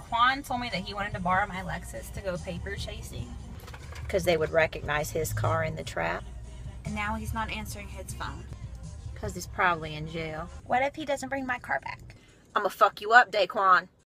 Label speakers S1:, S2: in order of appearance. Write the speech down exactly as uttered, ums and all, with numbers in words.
S1: Daquan told me that he wanted to borrow my Lexus to go paper chasing.
S2: Because they would recognize his car in the trap.
S1: And now he's not answering his phone.
S2: Because he's probably in jail.
S1: What if he doesn't bring my car back?
S2: I'm gonna fuck you up, Daquan.